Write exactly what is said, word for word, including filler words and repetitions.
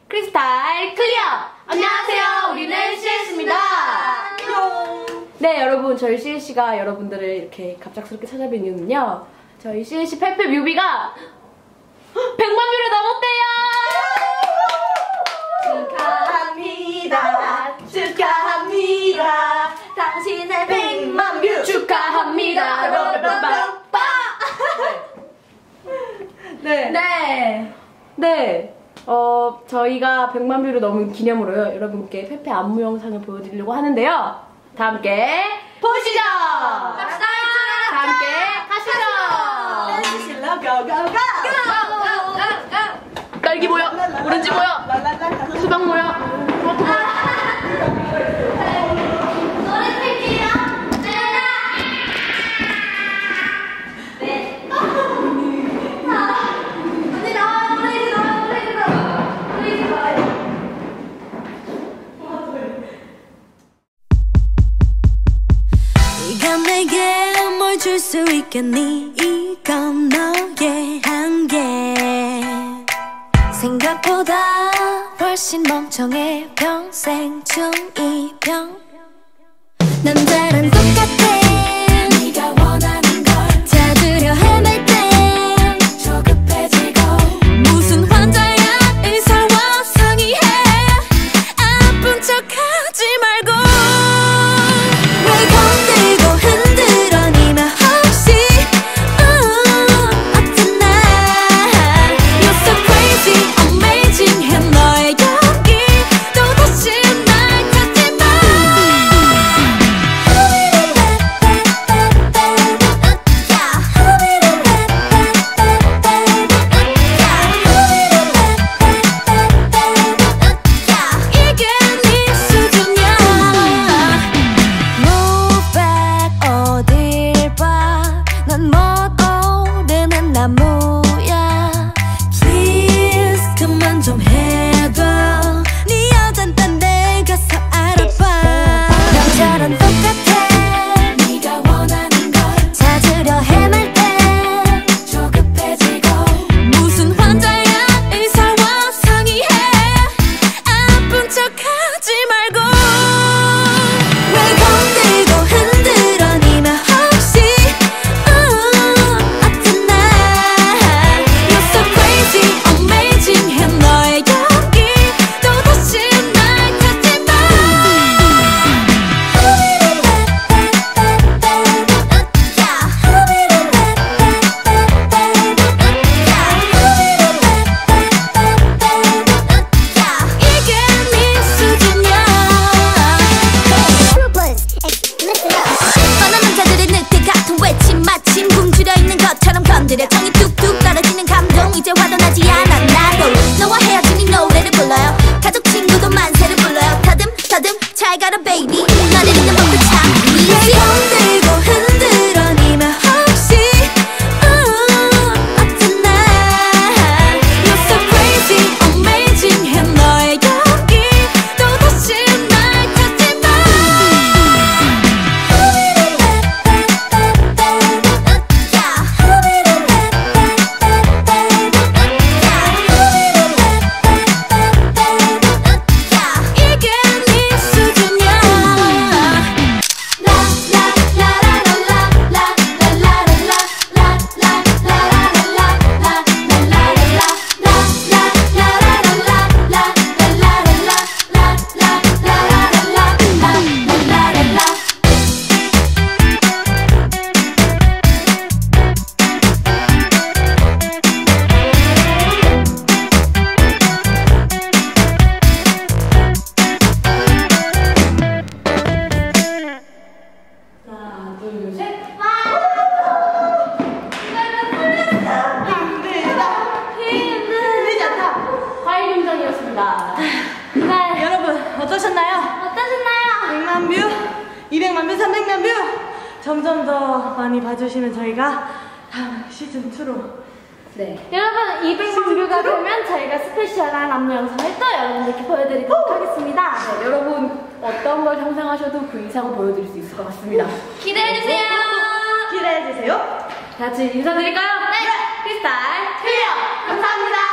크리스탈 클리어! 안녕하세요, 우리는 씨에스입니다. 네, 여러분, 저희 씨에스가 여러분들을 이렇게 갑작스럽게 찾아뵌 이유는요, 저희 씨에스 페페 뮤비가 백만 뷰를 넘었대요! 축하합니다. 축하합니다. 당신의 백만 뷰 축하합니다. 네. 네. 네. 어, 저희가 백만 뷰를 넘은 기념으로요, 여러분께 페페 안무 영상을 보여드리려고 하는데요. 다 함께 보시죠! 갑시다! 다 함께 가시죠! 딸기 모여! 오렌지 모여! 수박 모여! 토마토 모여! 내게 뭘 줄 수 있겠니? 이건 너의 한계. 생각보다 훨씬 멍청해. 평생 중이병. 남자랑 똑같아. 네가 원하는 걸 찾으려 헤맬 땐 조급해지고. 무슨 환자야 의사와 상의해. 아픈 척하지 말고. 정이 뚝뚝 떨어지는 감동 이제 화도 나지 않아. 나도 너와 헤어진 이 노래를 불러요. 가족 친구도 만세를 불러요. 더듬 더듬 잘 가라 baby. 너를 잊는 법도 참 easy. 흔들고 흔들어 니만 혹시 어떤 날 You're so crazy amazing 해 너의 연기 또다시 날 찾지 마. 네, 여러분 어떠셨나요? 어떠셨나요? 백만 뷰, 이백만 뷰, 삼백만 뷰 점점 더 많이 봐주시면 저희가 다음 시즌 투로 네. 여러분 이백만 뷰가 되면 저희가 스페셜한 안무 영상을 또 여러분들께 보여드리도록 하겠습니다. 네, 여러분 어떤 걸 상상하셔도 그 이상을 보여드릴 수 있을 것 같습니다. 기대해주세요. 기대해주세요. 다 같이 인사드릴까요? 네. 크리스탈 클리어. 감사합니다.